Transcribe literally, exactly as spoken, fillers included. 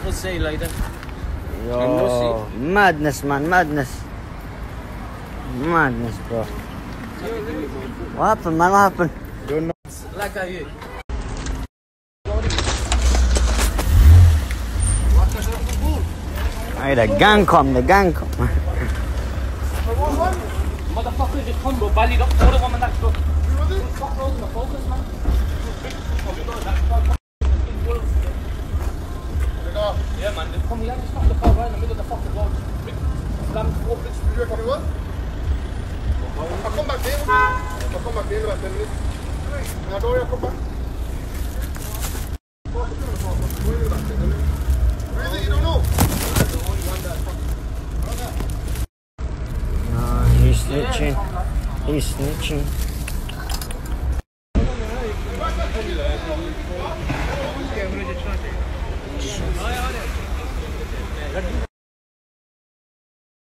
We'll see you later. Yo, madness, man, madness. Madness, bro. What happened, man? What happened? You're not. Like are you? Hey, the gang come, the gang come. Motherfucker just come, bro. Ballied up all the woman that's got. Fuck rolls in the focus, man. Yeah, man, just come here, just stop the car right in the middle of the fucking road. Slam four bricks. You reckon it was? I'll come back there. I'll come back there in about ten minutes. Now, don't worry, I'll come back. Where is it? You don't know? No, he's snitching. He's snitching.